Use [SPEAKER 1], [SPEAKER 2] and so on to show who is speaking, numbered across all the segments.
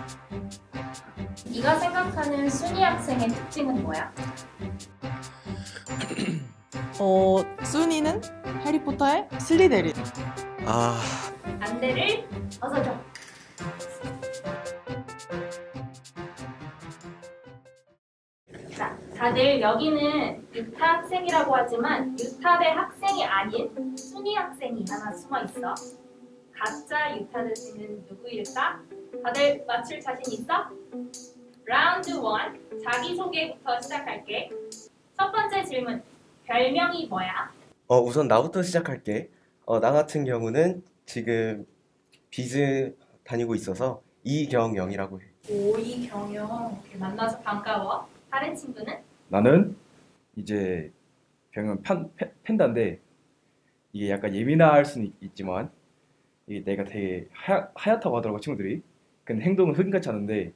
[SPEAKER 1] 네가 생각하는 순위 학생의 특징은 뭐야?
[SPEAKER 2] 순이는 해리포터의 슬리데린.
[SPEAKER 3] 아,
[SPEAKER 1] 안대를 벗어줘. 자, 다들 여기는 유타 학생이라고 하지만 유타대 학생이 아닌 순위 학생이 하나 숨어 있어. 가짜 유타대생은 누구일까? 다들 맞출 자신 있어? 라운드 1 자기소개부터 시작할게. 첫 번째 질문, 별명이 뭐야?
[SPEAKER 3] 우선 나부터 시작할게. 나 같은 경우는 지금 비즈 다니고 있어서 이경영이라고 해.
[SPEAKER 1] 오이경영, 만나서 반가워. 다른 친구는?
[SPEAKER 4] 나는 이제 병은 팬다인데 이게 약간 예민할 수는 있지만 이게 내가 되게 하얗다고 하더라고 친구들이. 근데 행동은 흑인같지 않은데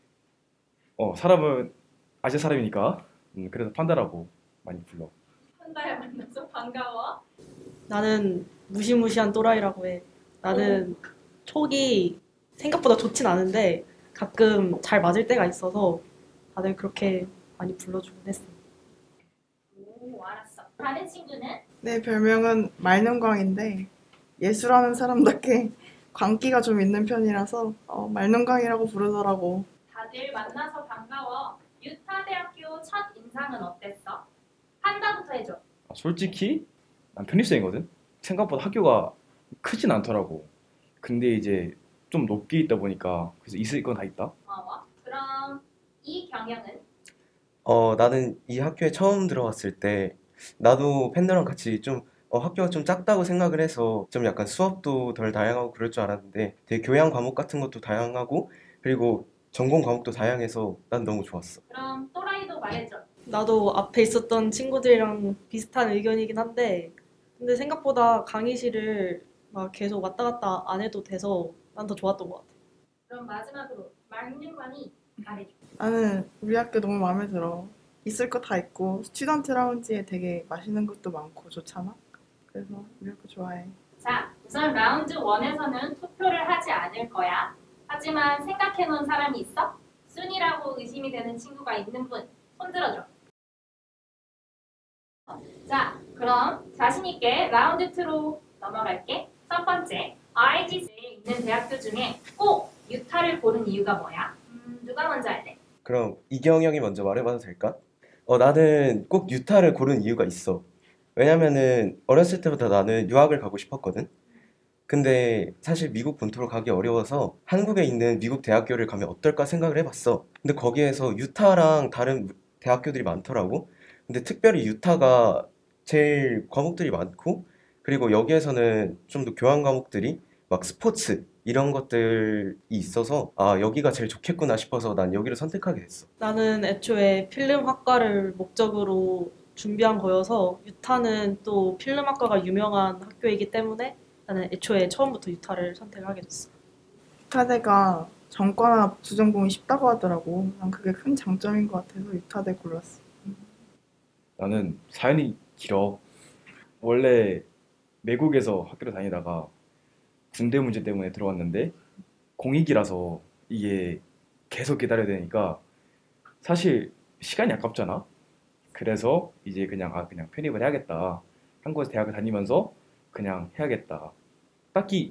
[SPEAKER 4] 사람은 아시아 사람이니까 그래서 판다라고 많이 불러.
[SPEAKER 1] 한다야 만나서 반가워.
[SPEAKER 2] 나는 무시무시한 또라이라고 해. 나는 촉이 생각보다 좋진 않은데 가끔 잘 맞을 때가 있어서 다들 그렇게 많이 불러주곤 했어.
[SPEAKER 1] 오, 알았어. 다른 친구는?
[SPEAKER 5] 내 별명은 말눈광인데 예술하는 사람답게 광기가 좀 있는 편이라서 말눈광이라고 부르더라고.
[SPEAKER 1] 다들 만나서 반가워. 유타 대학교 첫 인상은 어땠어? 판다부터 해줘.
[SPEAKER 4] 솔직히 난 편입생이거든. 생각보다 학교가 크진 않더라고. 근데 이제 좀 높게 있다 보니까 그래서 있을 건 다 있다.
[SPEAKER 1] 고마워. 그럼 이 경영은?
[SPEAKER 3] 나는 이 학교에 처음 들어왔을 때 나도 팬들랑 같이 좀 학교가 좀 작다고 생각을 해서 좀 약간 수업도 덜 다양하고 그럴 줄 알았는데 되게 교양 과목 같은 것도 다양하고 그리고 전공 과목도 다양해서 난 너무 좋았어.
[SPEAKER 1] 그럼 또라이도 말해줘.
[SPEAKER 2] 나도 앞에 있었던 친구들이랑 비슷한 의견이긴 한데 근데 생각보다 강의실을 막 계속 왔다 갔다 안 해도 돼서 난 더 좋았던 것 같아.
[SPEAKER 1] 그럼 마지막으로 말문관이 말해줘.
[SPEAKER 5] 나는 우리 학교 너무 마음에 들어. 있을 거 다 있고 스튜던트 라운지에 되게 맛있는 것도 많고 좋잖아. 그래서 우리 학교 좋아해.
[SPEAKER 1] 자, 우선 라운드 1에서는 투표를 하지 않을 거야. 하지만 생각해놓은 사람이 있어? 순이라고 의심이 되는 친구가 있는 분, 손 들어줘. 자, 그럼 자신있게 라운드 2로 넘어갈게. 첫 번째, RGC에 있는 대학교 중에 꼭 유타를 고른 이유가 뭐야? 누가 먼저 할래?
[SPEAKER 3] 그럼 이경영이 먼저 말해봐도 될까? 나는 꼭 유타를 고른 이유가 있어. 왜냐면은 어렸을 때부터 나는 유학을 가고 싶었거든. 근데 사실 미국 본토로 가기 어려워서 한국에 있는 미국 대학교를 가면 어떨까 생각을 해봤어. 근데 거기에서 유타랑 다른 대학교들이 많더라고. 근데 특별히 유타가 제일 과목들이 많고, 그리고 여기에서는 좀 더 교양 과목들이 막 스포츠 이런 것들이 있어서 아, 여기가 제일 좋겠구나 싶어서 난 여기를 선택하게 됐어.
[SPEAKER 2] 나는 애초에 필름학과를 목적으로 준비한 거여서 유타는 또 필름학과가 유명한 학교이기 때문에 나는 애초에 처음부터 유타를 선택하게 됐어.
[SPEAKER 5] 유타대가 전과나 부전공이 쉽다고 하더라고. 난 그게 큰 장점인 것 같아서 유타대 골랐어.
[SPEAKER 4] 나는 사연이 길어. 원래 외국에서 학교를 다니다가 군대 문제 때문에 들어왔는데 공익이라서 이게 계속 기다려야 되니까 사실 시간이 아깝잖아. 그래서 이제 그냥 편입을 해야겠다. 한국에서 대학을 다니면서 그냥 해야겠다. 딱히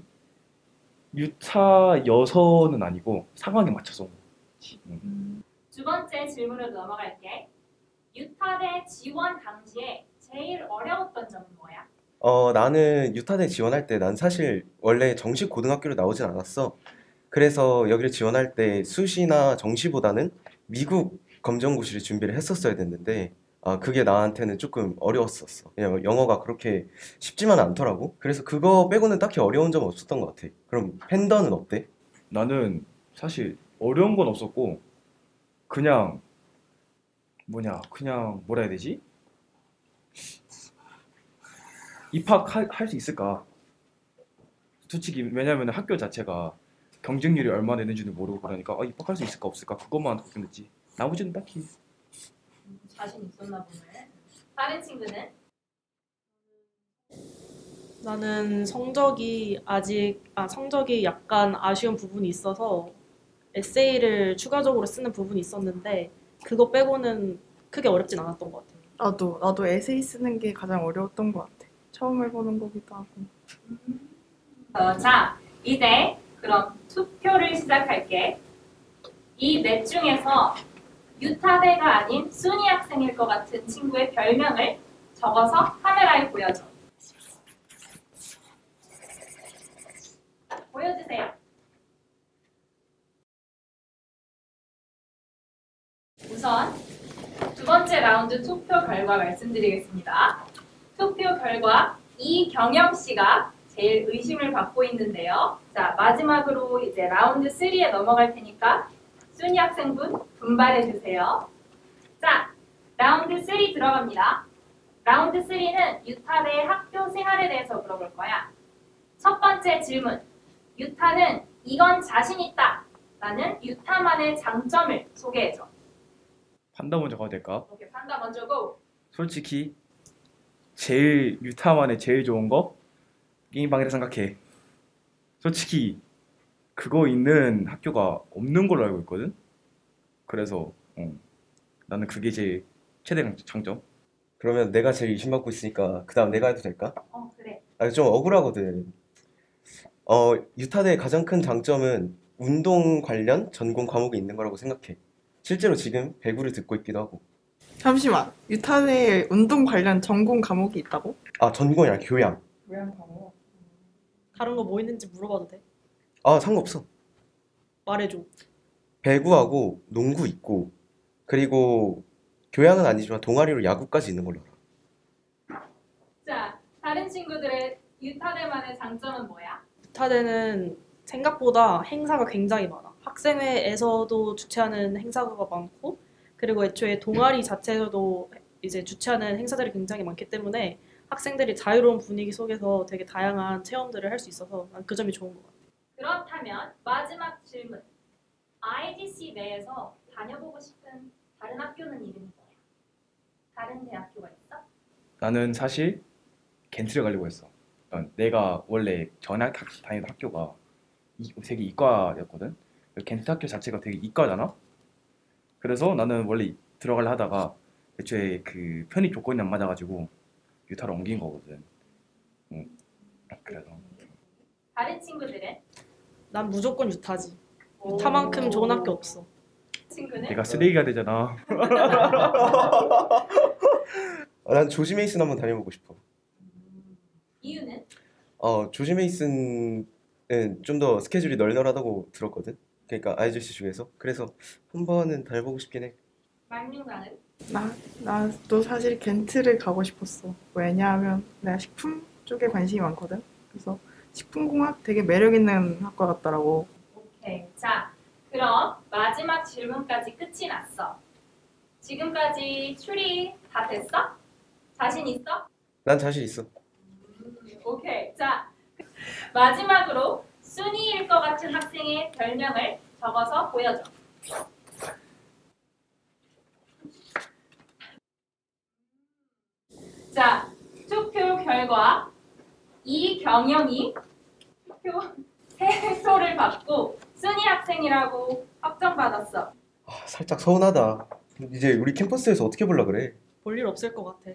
[SPEAKER 4] 유타여서는 아니고 상황에 맞춰서 온 거지.
[SPEAKER 1] 두 번째 질문으로 넘어갈게. 유타대 지원 당시에 제일 어려웠던 점은 뭐야?
[SPEAKER 3] 나는 유타대 지원할 때 난 사실 원래 정식 고등학교로 나오진 않았어. 그래서 여기를 지원할 때 수시나 정시보다는 미국 검정고시를 준비를 했었어야 됐는데 그게 나한테는 조금 어려웠었어. 왜냐면 영어가 그렇게 쉽지만은 않더라고. 그래서 그거 빼고는 딱히 어려운 점은 없었던 것 같아. 그럼 팬더는 어때?
[SPEAKER 4] 나는 사실 어려운 건 없었고 그냥 그냥 뭐라 해야 되지? 입학할 수 있을까? 솔직히 왜냐면 학교 자체가 경쟁률이 얼마나 되는지도 모르고 그러니까 입학할 수 있을까 없을까 그것만 걱정됐지. 나머지는 딱히.
[SPEAKER 1] 자신 있었나 보네. 다른 친구는?
[SPEAKER 2] 나는 성적이 약간 아쉬운 부분이 있어서 에세이를 추가적으로 쓰는 부분이 있었는데 그거 빼고는 크게 어렵진 않았던 것 같아요.
[SPEAKER 5] 나도 에세이 쓰는 게 가장 어려웠던 것 같아. 처음 해보는 거기도 하고.
[SPEAKER 1] 자, 이제 그럼 투표를 시작할게. 이 넷 중에서 유타대가 아닌 순이 학생일 것 같은 친구의 별명을 적어서 카메라에 보여줘. 보여주세요. 우선 두 번째 라운드 투표 결과 말씀드리겠습니다. 투표 결과 이경영 씨가 제일 의심을 받고 있는데요. 자, 마지막으로 이제 라운드 3에 넘어갈 테니까 순이 학생분 분발해 주세요. 자, 라운드 3 들어갑니다. 라운드 3는 유타대 학교 생활에 대해서 물어볼 거야. 첫 번째 질문. 유타는 이건 자신 있다 라는 유타만의 장점을 소개해줘.
[SPEAKER 4] 판다 먼저 가도 될까?
[SPEAKER 1] 오케이, 판다 먼저 고.
[SPEAKER 4] 솔직히 제일 유타만의 제일 좋은 거 게임방이라 생각해. 솔직히 그거 있는 학교가 없는 걸로 알고 있거든. 그래서 나는 그게 제일 최대 장점.
[SPEAKER 3] 그러면 내가 제일 의심받고 있으니까 그 다음 내가 해도 될까?
[SPEAKER 1] 그래.
[SPEAKER 3] 나 좀 억울하거든. 유타대의 가장 큰 장점은 운동 관련 전공 과목이 있는 거라고 생각해. 실제로 지금 배구를 듣고 있기도 하고.
[SPEAKER 5] 잠시만. 유타대에 운동 관련 전공 과목이 있다고?
[SPEAKER 3] 아, 전공이 아니라 교양.
[SPEAKER 5] 교양 과목.
[SPEAKER 2] 다른 거 뭐 있는지 물어봐도 돼?
[SPEAKER 3] 아, 상관없어.
[SPEAKER 2] 말해줘.
[SPEAKER 3] 배구하고 농구 있고, 그리고 교양은 아니지만 동아리로 야구까지 있는 걸로 알아.
[SPEAKER 1] 자, 다른 친구들의 유타대만의 장점은 뭐야?
[SPEAKER 2] 유타대는 생각보다 행사가 굉장히 많아. 학생회에서도 주최하는 행사가 많고, 그리고 애초에 동아리 자체에서도 이제 주최하는 행사들이 굉장히 많기 때문에 학생들이 자유로운 분위기 속에서 되게 다양한 체험들을 할 수 있어서 난 그 점이 좋은 것 같아.
[SPEAKER 1] 그렇다면 마지막 질문. IGC 내에서 다녀보고 싶은 다른 학교는 이름이 뭐야? 다른 대학교가 있어?
[SPEAKER 4] 나는 사실 겐트를 가려고 했어. 내가 원래 전에 다니던 학교가 되게 이과였거든. 겐트 학교 자체가 되게 이과잖아. 그래서 나는 원래 들어가려 하다가 애초에 그 편입 조건이 안 맞아가지고 유타로 옮긴 거거든. 그래서
[SPEAKER 1] 다른 친구들은?
[SPEAKER 2] 난 무조건 유타지. 유타만큼 좋은 학교 없어.
[SPEAKER 1] 친구는?
[SPEAKER 4] 내가 쓰레기가 되잖아.
[SPEAKER 3] 난 조지 메이슨 한번 다녀보고 싶어.
[SPEAKER 1] 이유는?
[SPEAKER 3] 조지 메이슨은 좀 더 스케줄이 널널하다고 들었거든. 그러니까 IGC 중에서. 그래서 한 번은 다녀보고 싶긴 해.
[SPEAKER 1] 막룡강은?
[SPEAKER 5] 나도 사실 겐트를 가고 싶었어. 왜냐하면 내가 식품 쪽에 관심이 많거든. 그래서 식품공학 되게 매력 있는 학과 같더라고.
[SPEAKER 1] 오케이. 자, 그럼 마지막 질문까지 끝이 났어. 지금까지 추리 다 됐어? 자신 있어?
[SPEAKER 3] 난 자신 있어.
[SPEAKER 1] 오케이. 자, 마지막으로 순이일 것 같은 학생의 별명을 적어서 보여줘. 자, 투표 결과 이경영이 투표 3표를 받고 순이 학생이라고 확정받았어.
[SPEAKER 3] 살짝 서운하다. 이제 우리 캠퍼스에서 어떻게 보려 그래?
[SPEAKER 2] 볼 일 없을 것 같아.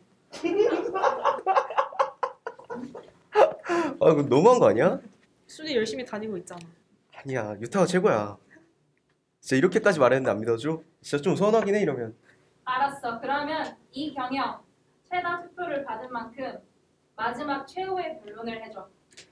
[SPEAKER 3] 이거 너무한 거 아니야?
[SPEAKER 2] 순이 열심히 다니고 있잖아.
[SPEAKER 3] 아니야, 유타가 최고야. 진짜 이렇게까지 말했는데 안 믿어줘? 진짜 좀 서운하긴 해, 이러면.
[SPEAKER 1] 알았어. 그러면 이경영 최다 투표를 받은 만큼 마지막 최후의 변론을 해줘.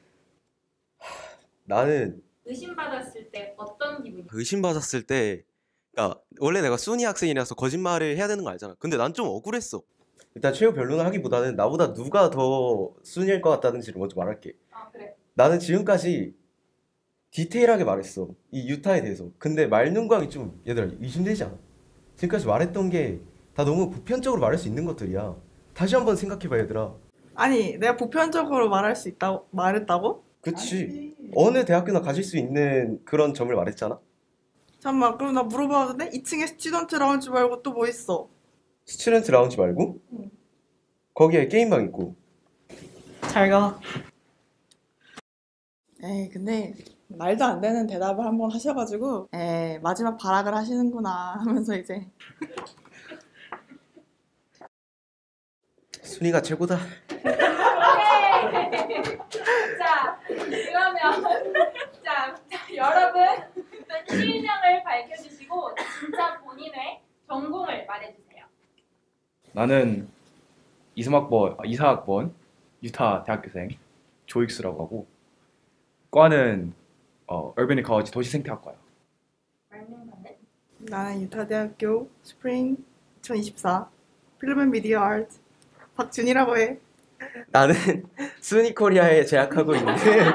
[SPEAKER 3] 나는
[SPEAKER 1] 의심받았을 때 어떤 기분이야?
[SPEAKER 3] 의심받았을 때, 그러니까 원래 내가 순이 학생이라서 거짓말을 해야 되는 거 알잖아. 근데 난 좀 억울했어. 일단 최후 변론을 하기보다는 나보다 누가 더 순이일 것 같다는지를 먼저 말할게.
[SPEAKER 1] 그래.
[SPEAKER 3] 나는 지금까지 디테일하게 말했어. 이 유타에 대해서. 근데 말눈광이 좀 얘들아 의심되지 않아? 지금까지 말했던 게 다 너무 보편적으로 말할 수 있는 것들이야. 다시 한번 생각해봐 얘들아.
[SPEAKER 5] 아니, 내가 보편적으로 말할 수 있다고 말했다고?
[SPEAKER 3] 그치? 어느 대학교나 가질 수 있는 그런 점을 말했잖아.
[SPEAKER 5] 잠깐만, 그럼 나 물어봐도 돼? 2층에 스튜던트 라운지 말고 또 뭐 있어?
[SPEAKER 3] 스튜던트 라운지 말고
[SPEAKER 5] 응.
[SPEAKER 3] 거기에 게임방 있고.
[SPEAKER 2] 잘 가.
[SPEAKER 5] 에이, 근데 말도 안 되는 대답을 한번 하셔가지고 마지막 발악을 하시는구나 하면서 이제
[SPEAKER 3] 순이가 최고다.
[SPEAKER 1] 자, 그러면 자, 여러분 실명을 밝혀주시고 진짜 본인의 전공을 말해주세요.
[SPEAKER 4] 나는 이사학번 유타 대학교생 조익수라고 하고 과는 얼빈 이코로지 도시생태학과야.
[SPEAKER 1] 말명가는?
[SPEAKER 5] 나는 유타대학교 스프링 2024 필름 앤 미디어 아트 박준이라고 해.
[SPEAKER 3] 나는 순이 코리아에 재학하고 있는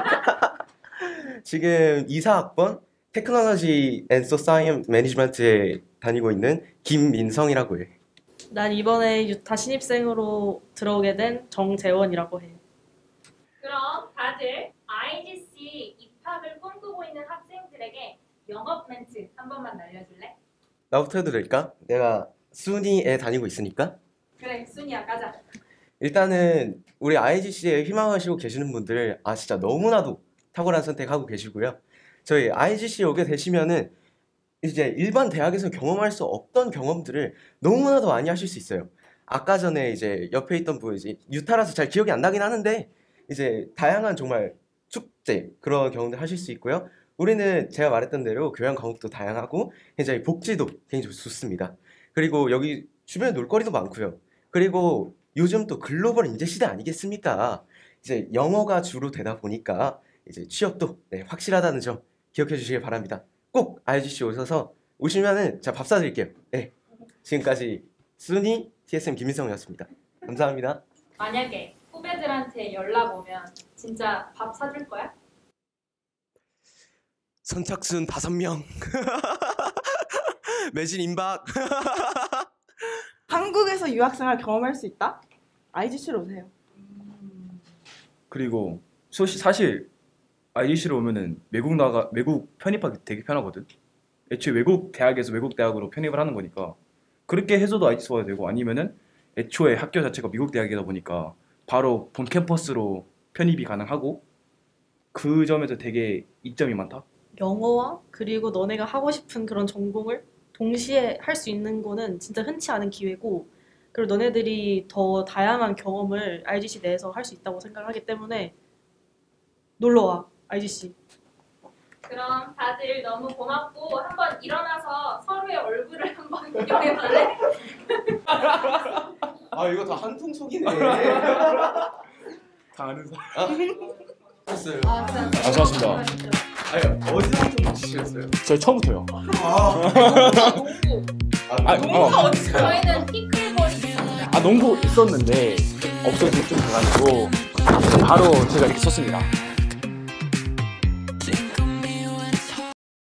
[SPEAKER 3] 지금 이사학번 테크놀로지 앤 소사이언스 매니지먼트에 다니고 있는 김민성이라고 해.
[SPEAKER 2] 난 이번에 유타 신입생으로 들어오게 된 정재원이라고 해.
[SPEAKER 1] 그럼 다들 IGC 입학을 꿈꾸고 있는 학생들에게 영업 멘트 한 번만 날려줄래?
[SPEAKER 3] 나부터 해도 될까? 내가 순이에 다니고 있으니까.
[SPEAKER 1] 그래, 순이야, 가자.
[SPEAKER 3] 일단은 우리 IGC에 희망하시고 계시는 분들 진짜 너무나도 탁월한 선택하고 계시고요. 저희 IGC에 오게 되시면은 이제 일반 대학에서 경험할 수 없던 경험들을 너무나도 많이 하실 수 있어요. 아까 전에 이제 옆에 있던 분 이제 유타라서 잘 기억이 안 나긴 하는데 이제 다양한 정말 축제 그런 경험들 하실 수 있고요. 우리는 제가 말했던 대로 교양 과목도 다양하고 굉장히 복지도 굉장히 좋습니다. 그리고 여기 주변에 놀거리도 많고요. 그리고 요즘 또 글로벌 인재 시대 아니겠습니까? 이제 영어가 주로 되다 보니까 이제 취업도 확실하다는 점 기억해 주시길 바랍니다. 꼭 IGC 오시면은 제가 밥 사드릴게요. 네. 지금까지 순이 TSM 김민성이었습니다. 감사합니다.
[SPEAKER 1] 만약에 후배들한테 연락 오면 진짜 밥 사줄 거야?
[SPEAKER 3] 선착순 5명. 매진 임박.
[SPEAKER 5] 한국에서 유학생활 경험할 수 있다? IGC로 오세요.
[SPEAKER 4] 그리고 사실 IGC로 오면은 외국 편입하기 되게 편하거든. 애초에 외국 대학에서 외국 대학으로 편입을 하는 거니까 그렇게 해서도 IGC 와도 되고 아니면은 애초에 학교 자체가 미국 대학이다 보니까 바로 본 캠퍼스로 편입이 가능하고 그 점에서 되게 이점이 많다.
[SPEAKER 2] 영어와 그리고 너네가 하고 싶은 그런 전공을 동시에 할 수 있는 거는 진짜 흔치 않은 기회고 그리고 너네들이 더 다양한 경험을 IGC 내에서 할 수 있다고 생각하기 때문에 놀러와 IGC.
[SPEAKER 1] 그럼 다들 너무 고맙고 한번 일어나서 서로의 얼굴을 한번 구경해볼래?
[SPEAKER 3] 이거 다 한통 속이네.
[SPEAKER 4] 다 아는 사람.
[SPEAKER 3] 했어요.
[SPEAKER 4] 수고하셨습니다.
[SPEAKER 3] 어디서 치셨어요?
[SPEAKER 4] 저희 처음부터요.
[SPEAKER 1] 농구 어디서? 저희는 피클볼이 있습니다.
[SPEAKER 4] 농구 있었는데 없어지고 좀 돼가지고 바로 제가 이렇게 썼습니다.